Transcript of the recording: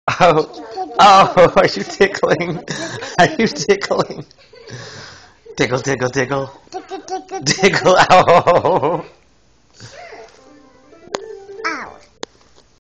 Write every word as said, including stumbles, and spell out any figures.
Oh, oh, are you tickling? Are you tickling? Tickle, tickle, tickle. Tickle, ow.